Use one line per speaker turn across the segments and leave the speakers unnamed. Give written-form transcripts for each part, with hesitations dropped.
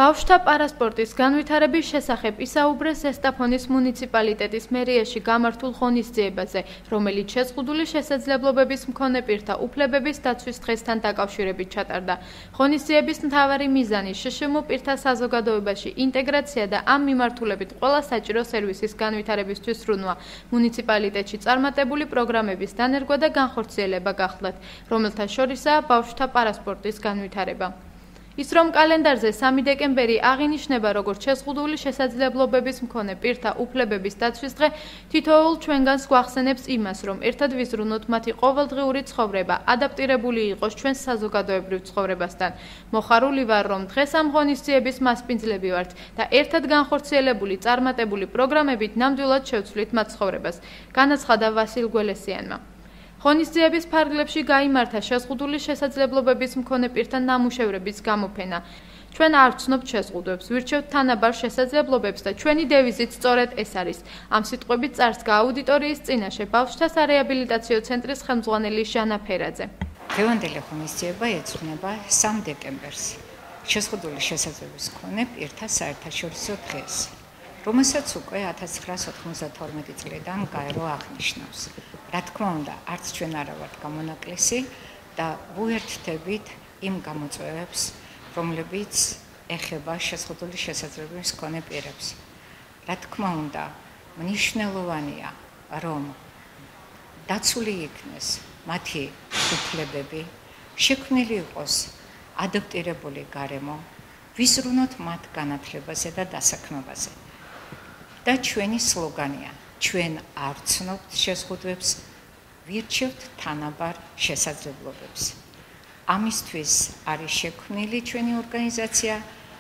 ბავშვთა პარასპორტის განვითარების შესახებ ისაუბრეს ზესტაფონის მუნიციპალიტეტის მერიაში გამართულ ღონისძიებაზე, რომელიც შეზღუდული შესაძლებლობების მქონე პირთა უფლებების დაცვის დღესთან დაკავშირებით ჩატარდა. ღონისძიების მთავარი მიზანი შშმ პირთა საზოგადოებაში ინტეგრაცია და ამ მიმართულებით ყველა საჭირო სერვისის განვითარებისთვის სრუნვა, მუნიციპალიტეტში წარმატებული პროგრამების დანერგვა და განხორციელება გახლდათ, რომელთა შორისაა ბავშვთა პარასპორტის განვითარება. ის რომ კალენდარზე 3 დეკემბერი აღინიშნება როგორც შეზღუდული შესაძლებლობების მქონე პირთა უფლებების დაცვის დღე, თითოეულ ჩვენგანს გვახსენებს იმას, რომ ერთად ვიზრუნოთ მათი ყოველდღიური ცხოვრება, ადაპტირებული იყოს ჩვენს საზოგადოებრივ ცხოვრებასთან. მოხარული ვარ, რომ დღეს ამ ღონისძიების მასპინძლები ვართ და ერთად განხორციელებული წარმატებული პროგრამებით ნამდვილად შევცვლით მათ ცხოვრებას, განაცხადა ვასილ გველესიანმა. ღონისძიების ფარგლებში გაიმართა შეზღუდული შესაძლებლობების მქონე პირთა ნამუშევრების გამოფენა. ჩვენ არ ვცნობთ შეზღუდვებს, ვირჩევთ თანაბარ შესაძლებლობებს და ჩვენი დევიზით სწორედ ეს არის. ამ სიტყვებით წარსდგა აუდიტორიის წინაშე ბავშვთა სარეაბილიტაციო ცენტრის ხელმძღვანელი ჟანა ფერაძე.
დღევანდელი ღონისძიება ეძღვნება 3 დეკემბერს, შეზღუდული შესაძლებლობის მქონე პირთა საერთაშორისო დღეს, რომელსაც უკვე 1992 წლიდან გაერო აღნიშნავს. რა თქმა უნდა, არც ჩვენ არა ვართ გამონაკლისი და ვუერთდებით იმ გამოწვევებს, რომლებიც ეხება შეზღუდული შესაძლებლობის მქონე პირებს. რა თქმა უნდა, მნიშვნელოვანია, რომ დაცული იქნეს მათი უფლებები, შექმნილი იყოს ადაპტირებული გარემო, ვიზრუნოთ მათ განათლებაზე და დასაქმებაზე. და ჩვენი სლოგანია ჩვენ არ ვცნობთ შეზღუდვებს, ვირჩევთ თანაბარ შესაძლებლობებს. ამისთვის არის შექმნილი ჩვენი ორგანიზაცია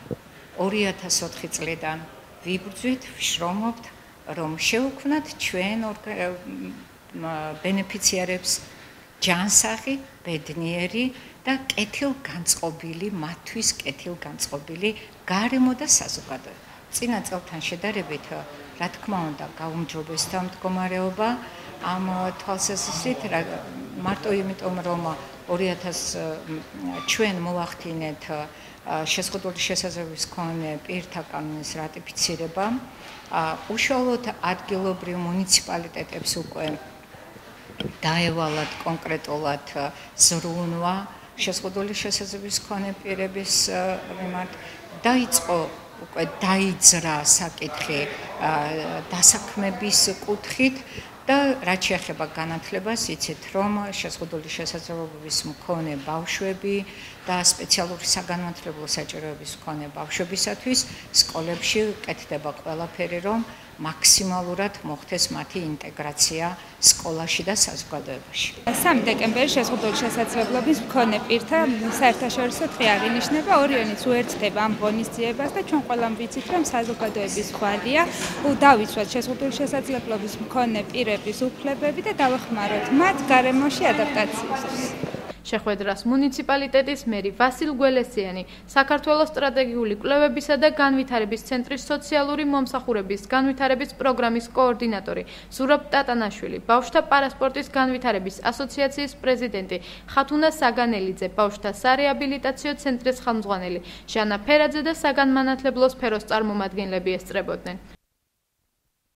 2004 წლიდან. ვიბრძვით, ვშრომობთ, რომ შევქმნათ ჩვენ ბენეფიციარებს ჯანსაღი, ბედნიერი და კეთილგანწყობილი, მათთვის კეთილგანწყობილი გარემო და საზოგადოება. წინა წელთან შედარებით, რა თქმა უნდა, გაუმჯობესდა მდგომარეობა ამ თვალსაზრისით, მარტო იმიტომ, რომ 2000 ჩვენ მოვახდინეთ შეზღუდული შესაძლებლობის მქონე პირთა კანონის რატიფიცირება, უშუალოდ ადგილობრივ მუნიციპალიტეტებს უკვე დაევალათ კონკრეტულად ზრუნვა შეზღუდული შესაძლებლობის მქონე პირების მიმართ, დაიწყო უკვე დაიძრა საკითხი დასაქმების კუთხით და რაც შეეხება განათლებას, იცით რომ შეზღუდული შესაძლებლობების მქონე ბავშვები და სპეციალური საგანმანათლებლო საჭიროების მქონე ბავშვებისათვის სკოლებში კეთდება ყველაფერი, რომ მაქსიმალურად მოხდეს მათი ინტეგრაცია სკოლაში და საზოგადოებაში.
3 დეკემბერი შეზღუდული შესაძლებლობის მქონე პირთა საერთაშორისო დღე აღინიშნება, ორიონიც უერთდება ამ ღონისძიებას და ჩვენ ყველამ ვიცით, რომ საზოგადოების ხვალია დავიცვათ შეზღუდული შესაძლებლობის მქონე პირების უფლებები და დავეხმაროთ მათ გარემოში ადაპტაციისთვის.
შეხვედრას მუნიციპალიტეტის მერი ვასილ გველესიანი, საქართველოს სტრატეგიული კვლევებისა და განვითარების ცენტრის სოციალური მომსახურების განვითარების პროგრამის კოორდინატორი ზურაბ ტატანაშვილი, ბავშვთა პარასპორტის განვითარების ასოციაციის პრეზიდენტი ხათუნა საგანელიძე, ბავშვთა სარეაბილიტაციო ცენტრის ხელმძღვანელი ჟანა ფერაძე და საგანმანათლებლო სფეროს წარმომადგენლები ესწრებოდნენ.